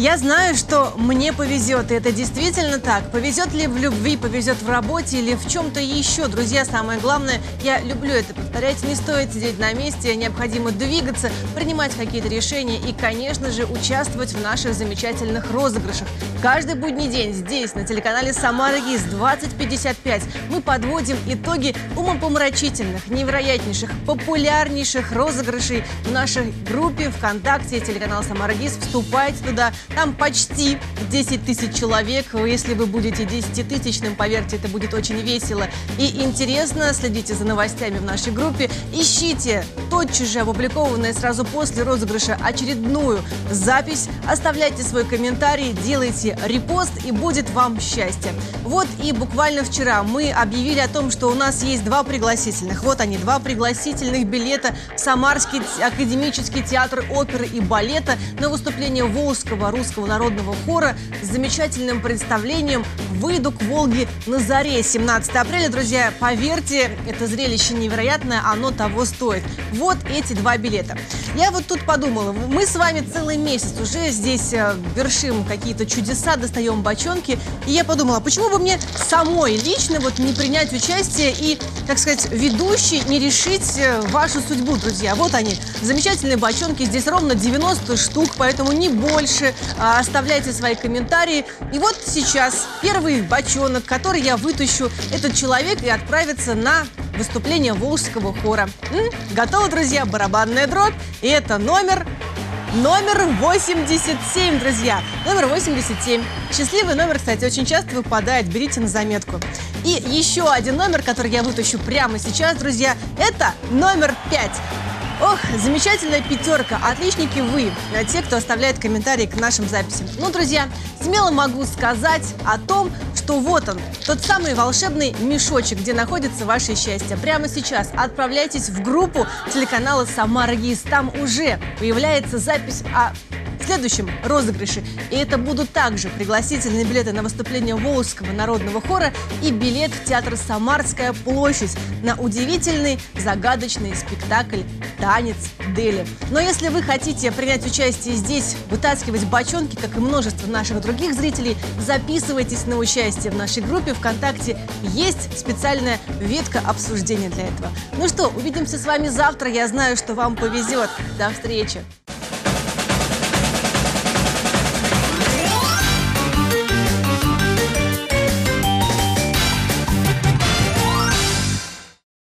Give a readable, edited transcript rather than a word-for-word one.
Я знаю, что мне повезет, и это действительно так. Повезет ли в любви, повезет в работе или в чем-то еще. Друзья, самое главное, я люблю это повторять, не стоит сидеть на месте, необходимо двигаться, принимать какие-то решения и, конечно же, участвовать в наших замечательных розыгрышах. Каждый будний день здесь, на телеканале «Самара ГИС» 20:55 мы подводим итоги умопомрачительных, невероятнейших, популярнейших розыгрышей в нашей группе ВКонтакте. Телеканал «Самара ГИС». Вступайте туда. Там почти 10 тысяч человек. Если вы будете 10-тысячным, поверьте, это будет очень весело и интересно. Следите за новостями в нашей группе. Ищите тотчас же опубликованную сразу после розыгрыша очередную запись. Оставляйте свой комментарий, делайте репост, и будет вам счастье. Вот и буквально вчера мы объявили о том, что у нас есть два пригласительных. Вот они, два пригласительных билета в Самарский академический театр оперы и балета на выступление Волжского русского народного хора с замечательным представлением «Выйду к Волге на заре». 17 апреля, друзья, поверьте, это зрелище невероятное, оно того стоит. Вот эти два билета. Я вот тут подумала, мы с вами целый месяц уже здесь вершим какие-то чудеса, достаем бочонки, и я подумала, почему бы мне самой лично вот не принять участие и, так сказать, ведущий не решить вашу судьбу, друзья. Вот они, замечательные бочонки, здесь ровно 90 штук, поэтому не больше. Оставляйте свои комментарии. И вот сейчас первый бочонок, который я вытащу, этот человек и отправится на выступление Волжского хора. Готовы, друзья? Барабанная дробь. И это номер 87, друзья. Номер 87. Счастливый номер, кстати, очень часто выпадает. Берите на заметку. И еще один номер, который я вытащу прямо сейчас, друзья, это номер 5. Ох, замечательная пятерка. Отличники вы, те, кто оставляет комментарии к нашим записям. Ну, друзья, смело могу сказать о том, что вот он, тот самый волшебный мешочек, где находится ваше счастье. Прямо сейчас отправляйтесь в группу телеканала «Самара ГИС». Там уже появляется запись о следующем розыгрыше. И это будут также пригласительные билеты на выступление Волжского народного хора и билет в театр «Самарская площадь» на удивительный, загадочный спектакль «Танец Дели». Но если вы хотите принять участие здесь, вытаскивать бочонки, как и множество наших других зрителей, записывайтесь на участие в нашей группе ВКонтакте. Есть специальная ветка обсуждения для этого. Ну что, увидимся с вами завтра. Я знаю, что вам повезет. До встречи!